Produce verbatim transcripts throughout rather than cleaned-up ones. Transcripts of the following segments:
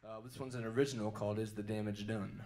Uh, this one's an original called Is the Damage Done?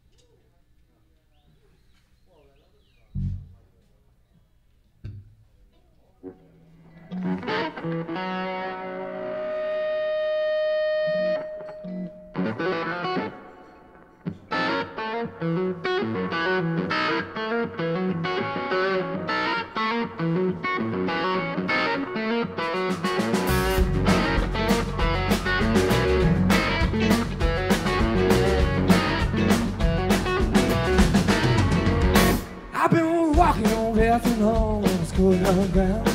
I've been walking on Western home on the schoolyard ground,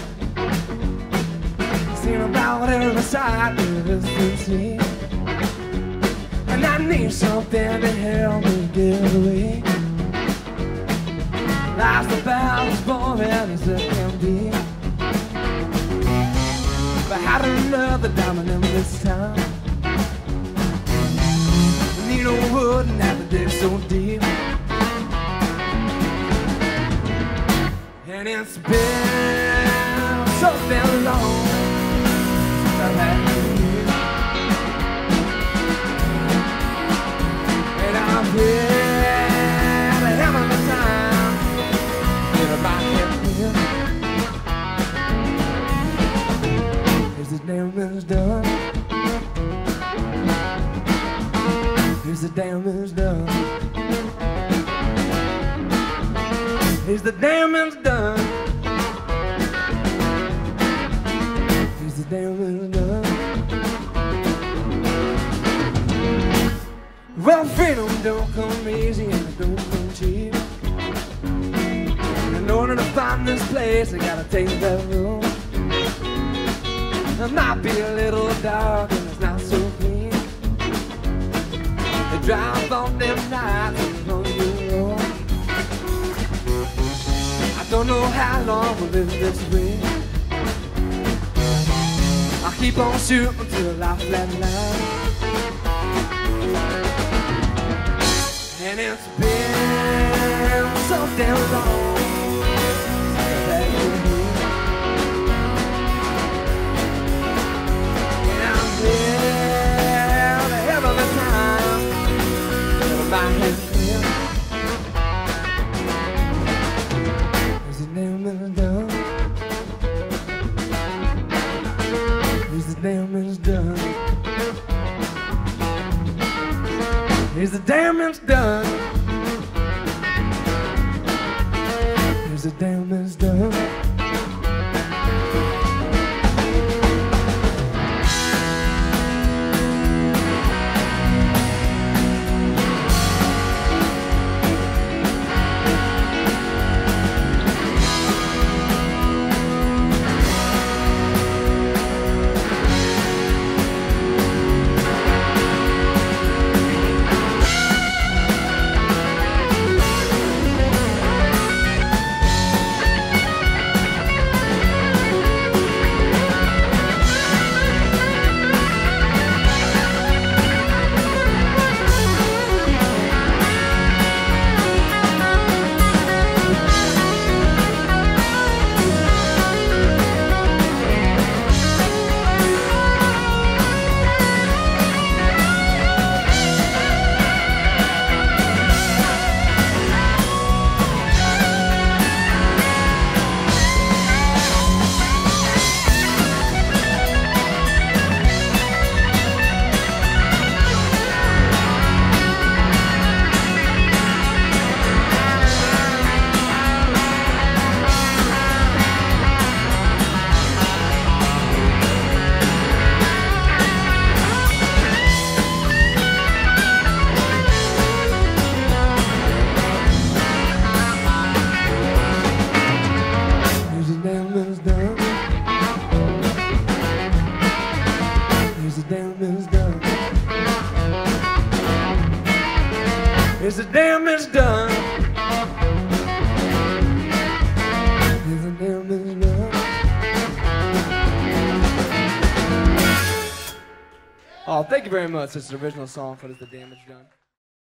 seeing about every side of this sea, and I need something to help me get away. Life's about as boring as it can be, but how to another diamond in this town? Need a wood and have to dig so deep. And it's been so very long since I've had you here, and I'm here to have a time in my head here. Is the damage done? Is the damage done? Is the damage done? Is the damage done? Well, freedom don't come easy and it don't come cheap. In order to find this place, I gotta take that road. It might be a little dark and it's not so clean. They drive on them nights and on your road. Don't know how long we'll live this way. I'll keep on shooting till I flatline. And it's been so damn long since I've had you here, and I'm here to have all the time till my head's clear. Is the damage done? Is the damage done? Is the damage done? Is the damage done? Is the damage done? Is the damage done? Oh, thank you very much. It's an original song called Is the Damage Done?